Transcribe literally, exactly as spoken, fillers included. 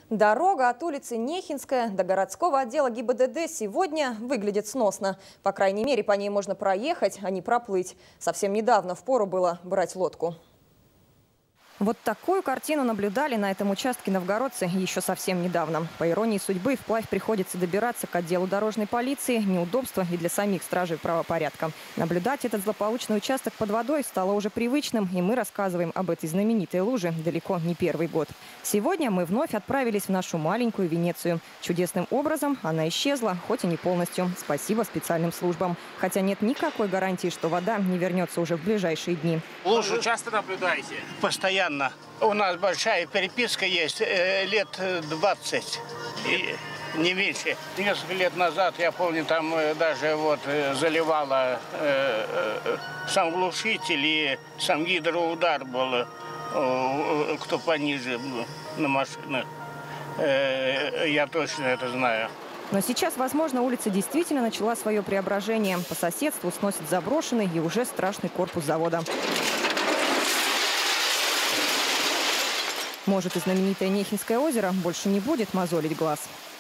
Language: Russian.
Дорога от улицы Нехинская до городского отдела ГИБДД сегодня выглядит сносно. По крайней мере, по ней можно проехать, а не проплыть. Совсем недавно впору было брать лодку. Вот такую картину наблюдали на этом участке новгородцы еще совсем недавно. По иронии судьбы, вплавь приходится добираться к отделу дорожной полиции. Неудобство и для самих стражей правопорядка. Наблюдать этот злополучный участок под водой стало уже привычным, и мы рассказываем об этой знаменитой луже далеко не первый год. Сегодня мы вновь отправились в нашу маленькую Венецию. Чудесным образом она исчезла, хоть и не полностью. Спасибо специальным службам. Хотя нет никакой гарантии, что вода не вернется уже в ближайшие дни. Лужу часто наблюдаете? Постоянно. У нас большая переписка есть, э, лет двадцать, и не меньше. Несколько лет назад, я помню, там э, даже вот э, заливала э, э, сам глушитель и сам гидроудар был, э, э, кто пониже на машинах. Э, я точно это знаю. Но сейчас, возможно, улица действительно начала свое преображение. По соседству сносит заброшенный и уже страшный корпус завода. Может, и знаменитое Нехинское озеро больше не будет мозолить глаз.